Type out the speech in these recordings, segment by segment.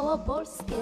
małopolskie.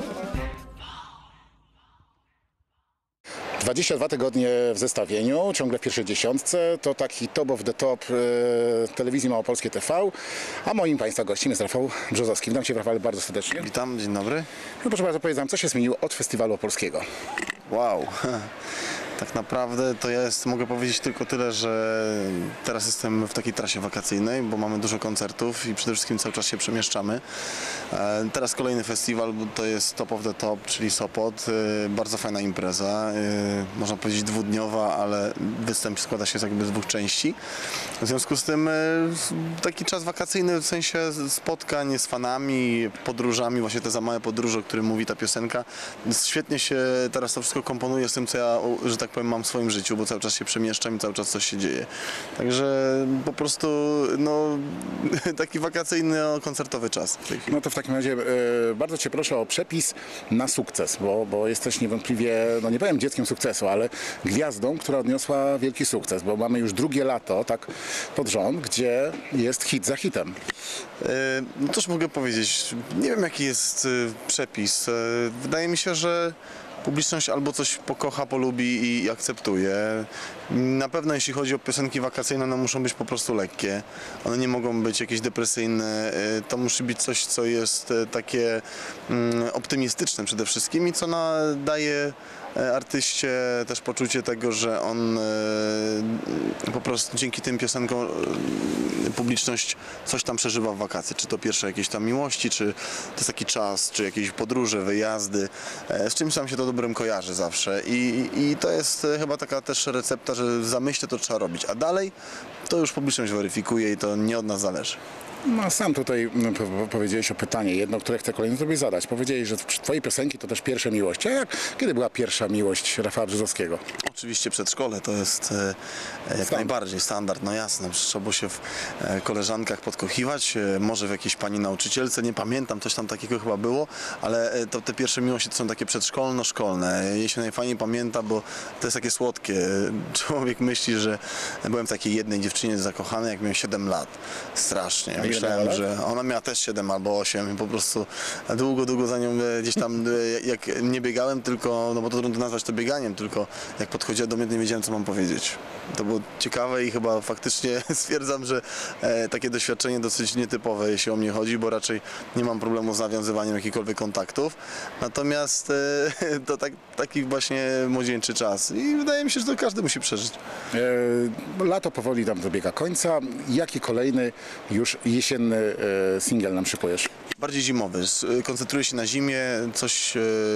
22 tygodnie w zestawieniu, ciągle w pierwszej dziesiątce, to taki top of the top telewizji Małopolskiej TV, a moim Państwa gościem jest Rafał Brzozowski. Witam Cię, Rafale, bardzo serdecznie. Witam, dzień dobry. No proszę bardzo, powiedz nam, co się zmieniło od Festiwalu Opolskiego? Wow, tak naprawdę to mogę powiedzieć tylko tyle, że teraz jestem w takiej trasie wakacyjnej, bo mamy dużo koncertów i przede wszystkim cały czas się przemieszczamy. Teraz kolejny festiwal, bo to jest Top of the Top, czyli Sopot. Bardzo fajna impreza, można powiedzieć dwudniowa, ale występ składa się jakby z dwóch części. W związku z tym taki czas wakacyjny w sensie spotkań z fanami, podróżami, właśnie te za małe podróże, o którym mówi ta piosenka. Świetnie się teraz to wszystko komponuje z tym, co ja, że tak powiem, mam w swoim życiu, bo cały czas się przemieszczam i cały czas coś się dzieje. Także po prostu no, taki wakacyjny, koncertowy czas w tej chwili. No to w takim razie bardzo Cię proszę o przepis na sukces, bo jesteś niewątpliwie, no nie powiem dzieckiem sukcesu, ale gwiazdą, która odniosła wielki sukces, bo mamy już drugie lato, tak pod rząd, gdzie jest hit za hitem. No cóż mogę powiedzieć, nie wiem jaki jest przepis. Wydaje mi się, że publiczność albo coś pokocha, polubi i akceptuje. Na pewno jeśli chodzi o piosenki wakacyjne, one muszą być po prostu lekkie. One nie mogą być jakieś depresyjne. To musi być coś, co jest takie optymistyczne przede wszystkim i co daje artyście też poczucie tego, że on po prostu dzięki tym piosenkom publiczność coś tam przeżywa w wakacje. Czy to pierwsze jakieś tam miłości, czy to jest taki czas, czy jakieś podróże, wyjazdy. Z czymś tam się to dobrym kojarzy zawsze i to jest chyba taka też recepta, że w zamyśle to trzeba robić, a dalej to już publiczność weryfikuje i to nie od nas zależy. No sam tutaj powiedziałeś o pytanie, jedno, które chcę kolejno Tobie zadać. Powiedziałeś, że Twoje piosenki to też pierwsze miłości. A kiedy była pierwsza miłość Rafała Brzozowskiego? Oczywiście przedszkole to jest jak najbardziej standard, no jasne, trzeba się w koleżankach podkochiwać, może w jakiejś pani nauczycielce, nie pamiętam, coś tam takiego chyba było, ale to te pierwsze miłości to są takie przedszkolno-szkolne. Jej się najfajniej pamięta, bo to jest takie słodkie. Człowiek myśli, że byłem w takiej jednej dziewczynie zakochany, jak miałem 7 lat. Strasznie. Myślałem, że ona miała też 7 albo 8 i po prostu długo za nią gdzieś tam, jak nie biegałem tylko, no bo to trudno nazwać to bieganiem, tylko jak podchodziła do mnie, to nie wiedziałem, co mam powiedzieć. To było ciekawe i chyba faktycznie stwierdzam, że takie doświadczenie dosyć nietypowe, jeśli o mnie chodzi, bo raczej nie mam problemu z nawiązywaniem jakichkolwiek kontaktów. Natomiast to taki właśnie młodzieńczy czas i wydaje mi się, że to każdy musi przeżyć. Lato powoli tam dobiega końca. Jaki kolejny już jesienny singiel nam szykujesz? Bardziej zimowy. Koncentruję się na zimie, coś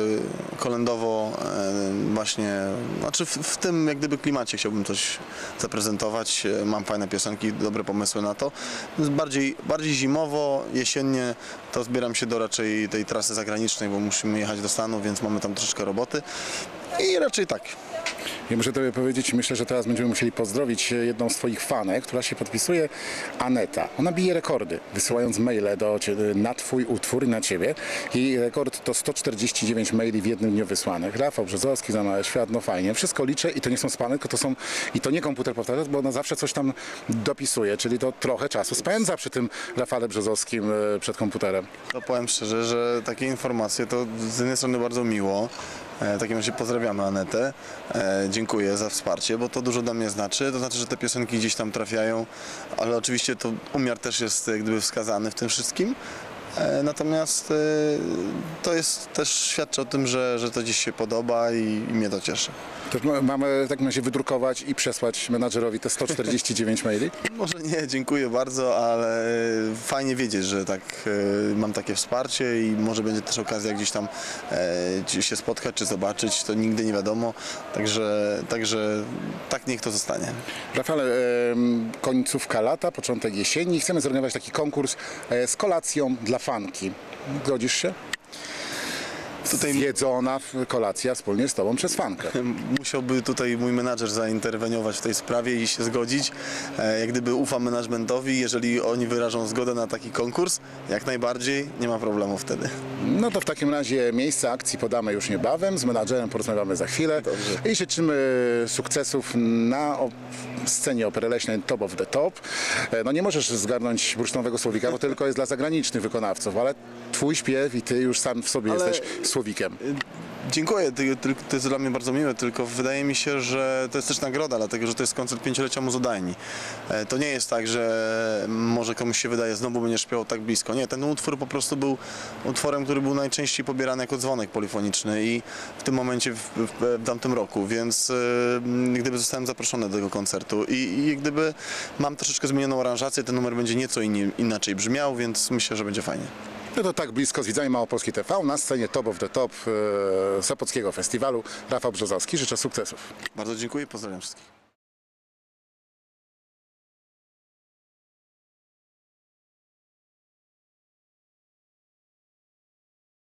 kolędowo właśnie, znaczy w tym jak gdyby klimacie chciałbym coś zaprezentować. Mam fajne piosenki, dobre pomysły na to. Bardziej zimowo, jesiennie to zbieram się do raczej tej trasy zagranicznej, bo musimy jechać do Stanów, więc mamy tam troszeczkę roboty i raczej tak. Ja muszę Tobie powiedzieć, myślę, że teraz będziemy musieli pozdrowić jedną z Twoich fanek, która się podpisuje, Aneta. Ona bije rekordy, wysyłając maile na Twój utwór i na Ciebie. Jej rekord to 149 maili w jednym dniu wysłanych. Rafał Brzozowski, Za mały świat, no fajnie. Wszystko liczę i to nie są spamy, tylko to są, i to nie komputer powtarza, bo ona zawsze coś tam dopisuje, czyli to trochę czasu spędza przy tym Rafale Brzozowskim przed komputerem. To powiem szczerze, że takie informacje to z jednej strony bardzo miło. W takim razie pozdrawiamy Anetę. Dziękuję za wsparcie, bo to dużo dla mnie znaczy. To znaczy, że te piosenki gdzieś tam trafiają, ale oczywiście to umiar też jest jak gdyby wskazany w tym wszystkim. Natomiast to jest też świadczy o tym, że to gdzieś się podoba i mnie to cieszy. To mamy w takim razie wydrukować i przesłać menadżerowi te 149 maili? Może nie, dziękuję bardzo, ale fajnie wiedzieć, że tak mam takie wsparcie i może będzie też okazja gdzieś tam się spotkać czy zobaczyć, to nigdy nie wiadomo, także tak niech to zostanie. Rafale, końcówka lata, początek jesieni, chcemy zorganizować taki konkurs z kolacją dla fanki. Godzisz się? Tutaj zjedzona kolacja wspólnie z Tobą przez fankę. Musiałby tutaj mój menadżer zainterweniować w tej sprawie i się zgodzić. Jak gdyby ufam managementowi, jeżeli oni wyrażą zgodę na taki konkurs, jak najbardziej, nie ma problemu wtedy. No to w takim razie miejsce akcji podamy już niebawem, z menadżerem porozmawiamy za chwilę. Dobrze. I życzymy sukcesów na scenie opery leśnej Top of the Top. No nie możesz zgarnąć bursztynowego słowika, bo tylko jest dla zagranicznych wykonawców, ale twój śpiew i ty już sam w sobie Ale- jesteś słowikiem. Dziękuję, to jest dla mnie bardzo miłe, tylko wydaje mi się, że to jest też nagroda, dlatego że to jest koncert 5-lecia Muzodajni. To nie jest tak, że może komuś się wydaje, znowu będziesz śpiewał tak blisko. Nie, ten utwór po prostu był utworem, który był najczęściej pobierany jako dzwonek polifoniczny i w tym momencie, w tamtym roku, więc gdyby zostałem zaproszony do tego koncertu i gdyby mam troszeczkę zmienioną aranżację, ten numer będzie nieco inaczej brzmiał, więc myślę, że będzie fajnie. No to tak blisko z widzami Małopolski TV na scenie Top of the Top Sopockiego Festiwalu. Rafał Brzozowski, życzę sukcesów. Bardzo dziękuję i pozdrawiam wszystkich.